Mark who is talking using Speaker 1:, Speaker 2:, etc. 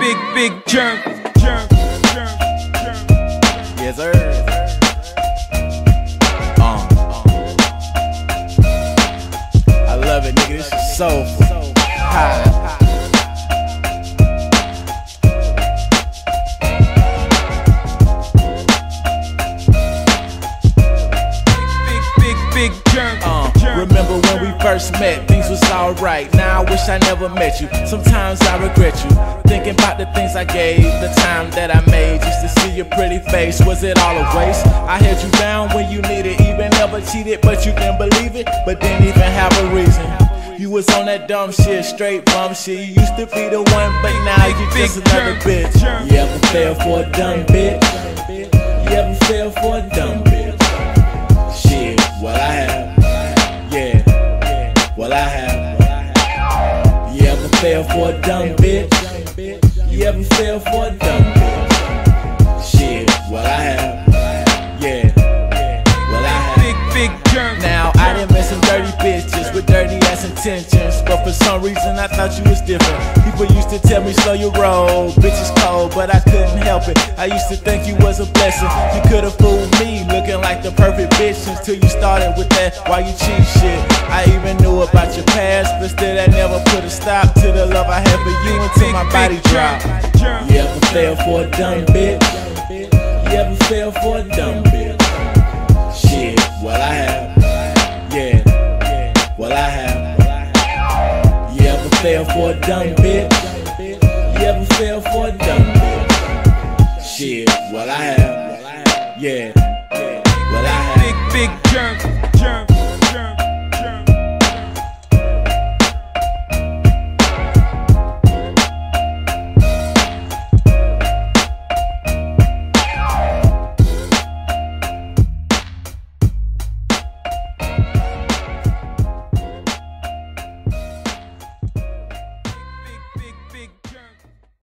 Speaker 1: big jerk.
Speaker 2: Yes, sir. I love it, nigga. This is soulful. High.
Speaker 1: Big jerk.
Speaker 2: Remember when we first met, things was alright. Now I wish I never met you. Sometimes I regret you. Thinking about the things I gave, the time that I made just to see your pretty face. Was it all a waste? I held you down when you needed, even never cheated, but you didn't believe it, but didn't even have a reason. You was on that dumb shit, straight bum shit. You used to be the one, but now you just another bitch. You ever fell for a dumb bitch? You ever fell for a dumb bitch? Shit, well I have. Yeah, well I have. You ever fell for a dumb bitch? You ever fell for a dumb bitch? Shit, well I have. Yeah, well I have.
Speaker 1: Big jerk.
Speaker 2: Now I done met some dirty bitches with dirty ass intentions, but for some reason I thought you was different. People used to tell me slow your roll, bitch is cold, but I couldn't help it. I used to think you was a blessing. You could've fooled me, looking like the perfect bitch, until you started with that why you cheat shit. I even knew about your past, but still I never put a stop to the love I had for you until my body dropped. You ever fell for a dumb bitch? You ever fell for a dumb bitch? Shit, well I have. Yeah, well I have. You ever fell for a dumb bitch? You ever fell for a dumb bitch? Shit, well I have. Yeah, well I have.
Speaker 1: Big jerk.